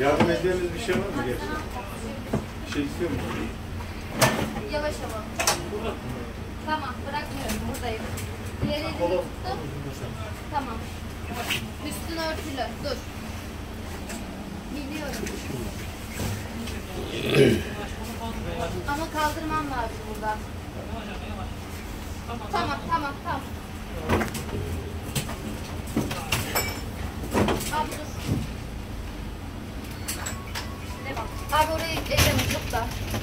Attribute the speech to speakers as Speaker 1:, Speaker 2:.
Speaker 1: Yardım edeceğiniz bir şey var mı gerçekten? Bir şey istiyor musun?
Speaker 2: Yavaş ama. Tamam, bırakmıyorum. Buradayım. Diğer elini tuttum. Tamam. Üstün örtülü. Dur. Biliyorum. Ama kaldırmam lazım buradan. Tamam. Abi dur. Abi orayı elleme, tut da.